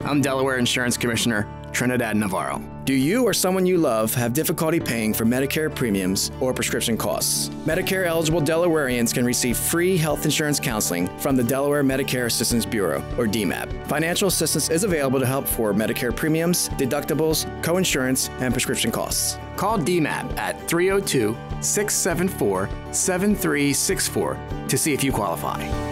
I'm Delaware Insurance Commissioner Trinidad Navarro. Do you or someone you love have difficulty paying for Medicare premiums or prescription costs? Medicare-eligible Delawareans can receive free health insurance counseling from the Delaware Medicare Assistance Bureau, or DMAB. Financial assistance is available to help for Medicare premiums, deductibles, coinsurance, and prescription costs. Call DMAB at 302-674-7364 to see if you qualify.